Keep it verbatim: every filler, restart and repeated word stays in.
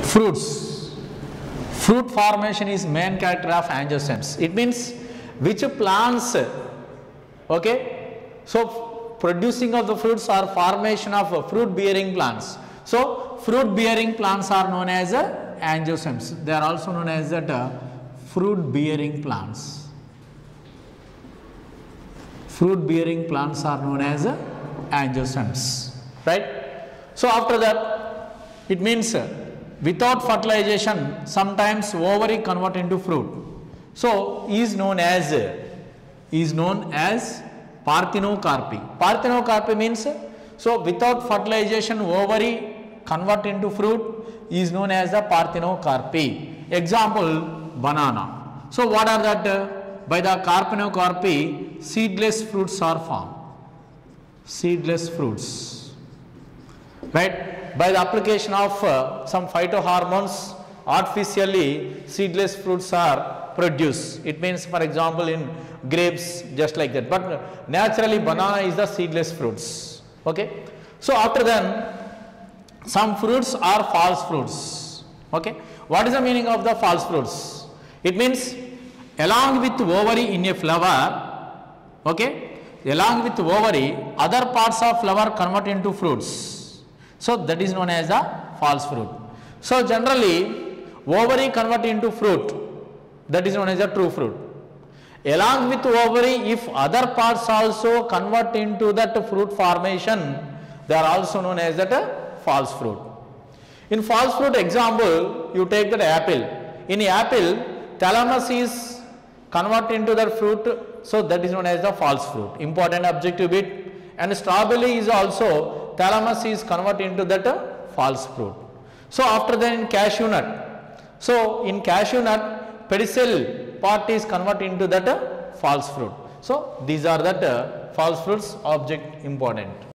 fruits. Fruit formation is main character of angiostems. It means which plants, okay, so producing of the fruits or formation of fruit bearing plants. So fruit bearing plants are known as uh, angiostems. They are also known as that uh, fruit bearing plants. Fruit bearing plants are known as uh, angiostems, right? So after that, it means uh, without fertilization, sometimes ovary convert into fruit. So is known as uh, is known as parthenocarpy. Parthenocarpy means uh, so without fertilization, ovary convert into fruit is known as the parthenocarpy. Example, banana. So what are that? Uh, by the parthenocarpy, seedless fruits are formed. Seedless fruits, right? By the application of uh, some phytohormones, artificially seedless fruits are produced. It means, for example, in grapes, just like that. But naturally, banana is the seedless fruits. Okay. So after then, some fruits are false fruits. Okay. What is the meaning of the false fruits? It means along with ovary in a flower, okay, along with ovary, other parts of flower convert into fruits. So that is known as a false fruit. So generally, ovary convert into fruit, that is known as a true fruit. Along with ovary, if other parts also convert into that fruit formation, they are also known as that a false fruit. In false fruit example, you take that apple. In apple, thalamus is convert into the fruit, so that is known as the false fruit. Important objective bit. And strawberry is also, thalamus is convert into that uh, false fruit. So after that, in cashew nut, so in cashew nut, pedicel part is convert into that uh, false fruit. So these are that uh, false fruits object important.